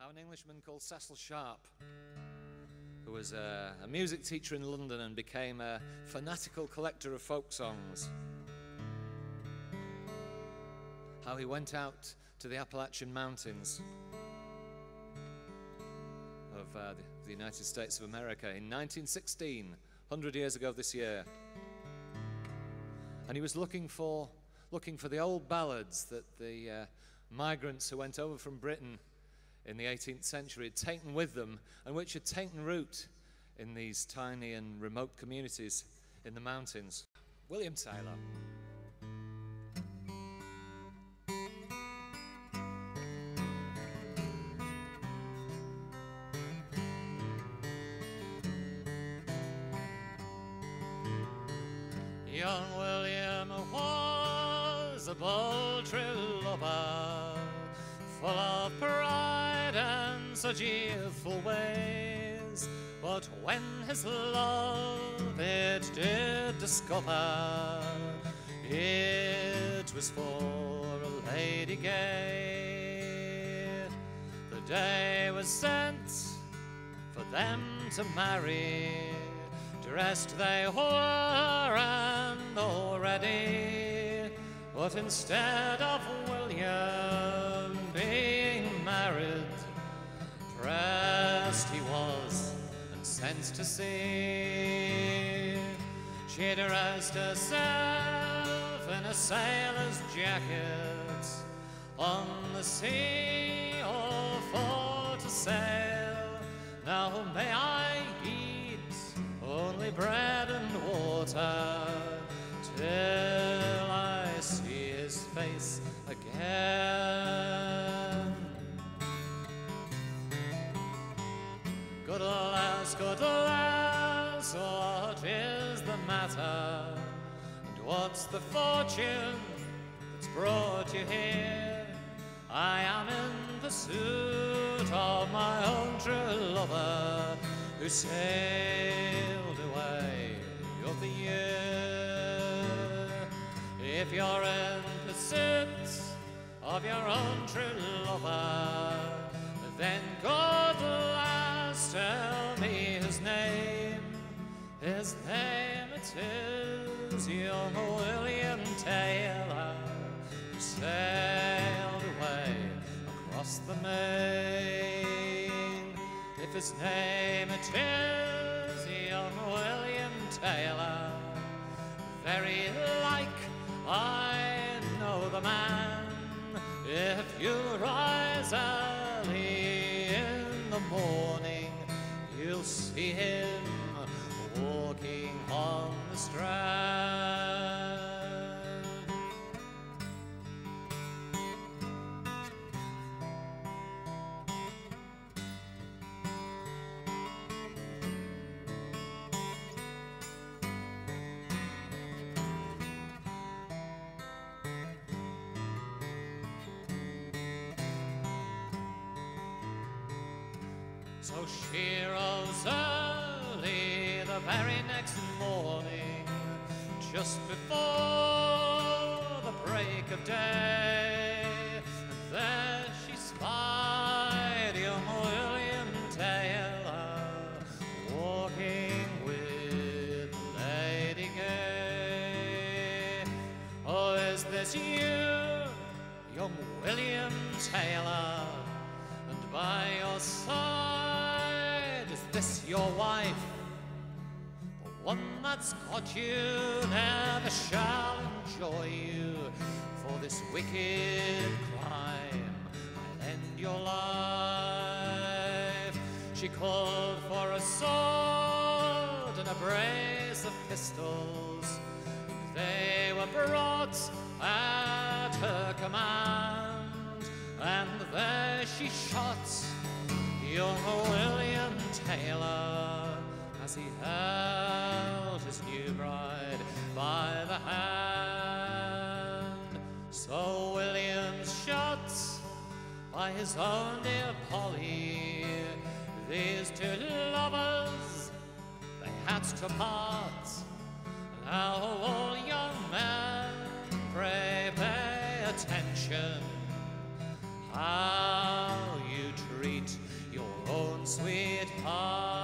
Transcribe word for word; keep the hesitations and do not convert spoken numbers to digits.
Now, an Englishman called Cecil, who was a, a music teacher in London and became a fanatical collector of folk songs. How he went out to the Appalachian mountains of uh, the, the United States of America in nineteen sixteen, one hundred years ago this year. And he was looking for, looking for the old ballads that the uh, migrants who went over from Britain in the eighteenth century had taken with them, and which had taken root in these tiny and remote communities in the mountains. William Taylor. Young William was a bold, true lover, full of pride and such youthful ways. But when his love it did discover, it was for a lady gay. The day was sent for them to marry, dressed they were and all ready. But instead of William being married, dressed he was and sent to sea. She dressed herself in a sailor's jacket, on the sea or for to sail. Now may I eat only bread and water till I see his face again. Good lass, good lass, what is the matter? And what's the fortune that's brought you here? I am in pursuit of my own true lover, who sailed away of the year. If you're in pursuit of your own true lover, then God lass, tell me his name. His name it is young William Taylor, who sailed away across the main. If his name it is young William Taylor, very like I know the man. If you rise early in the morning, you'll see him walking on the strand. So she rose early the very next morning, just before the break of day, and there she spied young William Taylor walking with Lady Gay. Oh, is this you, young William Taylor? And by your side, is this your wife? The one that's caught you never shall enjoy you. For this wicked crime I'll end your life. She called for a sword and a brace of pistols. They were brought at her command, and there she shot young William Taylor as he held his new bride by the hand. So William's shot by his own dear Polly, these two lovers, they had to part. Now all young men, pray pay attention how you treat it high.